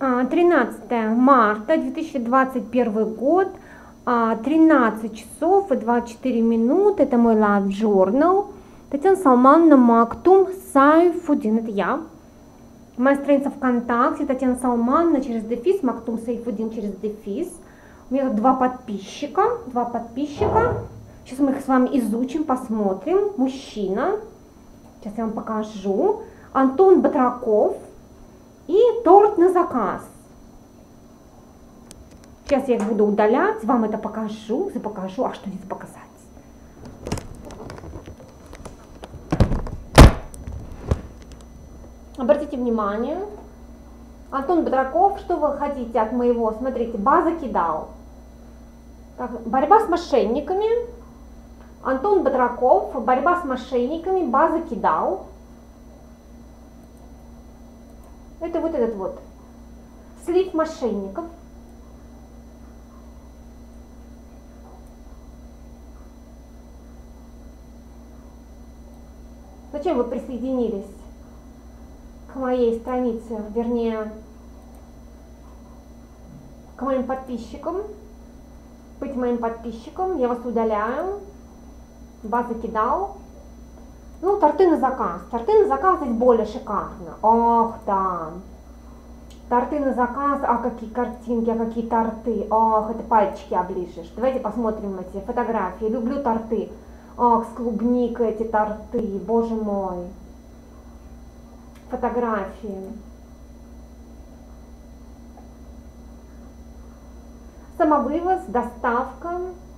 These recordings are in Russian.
13 марта 2021 год, 13 часов и 24 минуты, это мой live journal. Татьяна Салмановна Мактум Сайфудин, это я. Моя страница ВКонтакте, Татьяна Салмановна через дефис, Мактум Сайфудин через дефис. У меня тут два подписчика. Сейчас мы их с вами изучим, посмотрим. Мужчина, сейчас я вам покажу. Антон Батраков и торт на заказ. Сейчас я их буду удалять, вам это покажу, а что здесь показать? Обратите внимание, Антон Батраков, что вы хотите от моего, смотрите, база кидал. Так, борьба с мошенниками, Антон Батраков, борьба с мошенниками, база кидал. Это вот этот вот, слив мошенников. Зачем вы присоединились к моей странице, вернее, к моим подписчикам? Быть моим подписчиком, я вас удаляю. База кидал. Ну, торты на заказ. Торты на заказ здесь более шикарно. Ох, да. Торты на заказ, а какие картинки, а какие торты. Ох, это пальчики оближешь. Давайте посмотрим эти фотографии. Люблю торты. Ох, с клубникой эти торты, боже мой. Фотографии. Самовывоз, доставка.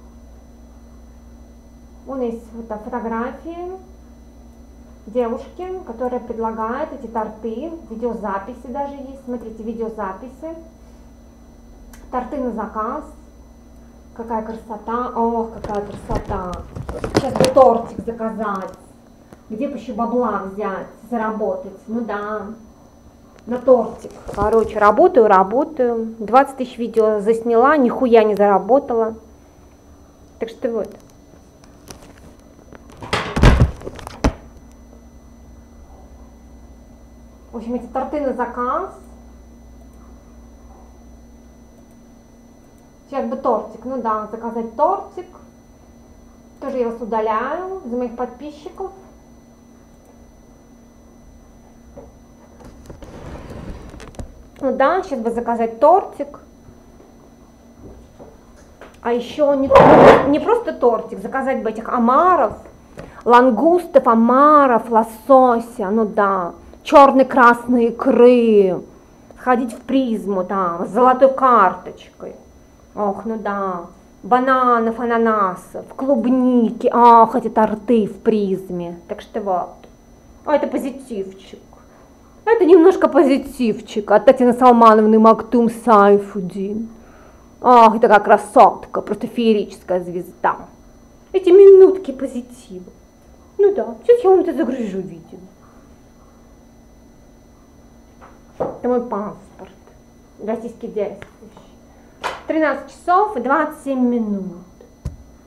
Вон есть фотографии девушки, которая предлагает эти торты. Видеозаписи даже есть. Смотрите, видеозаписи. Торты на заказ. Какая красота. Ох, какая красота. Сейчас бы тортик заказать. Где бы еще бабла взять, заработать? Ну да, на тортик. Короче, работаю. 20 тысяч видео засняла, нихуя не заработала. Так что вот. В общем, эти торты на заказ. Сейчас бы тортик, ну да, заказать тортик. Тоже я вас удаляю за моих подписчиков. Ну да, сейчас бы заказать тортик. А еще не просто тортик, заказать бы этих омаров, лангустов, омаров, лосося, ну да, черно-красные икры, сходить в призму там с золотой карточкой. Ох, ну да, бананов, ананасов, клубники, ах, эти торты в призме. Так что вот, это позитивчик. Это немножко позитивчик от Татьяны Салмановны Мактум Сайфудин. Ах, такая красотка, просто феерическая звезда. Эти минутки позитива. Ну да, сейчас я вам это загружу видео. Это мой паспорт, российский действующий. 13 часов и 27 минут.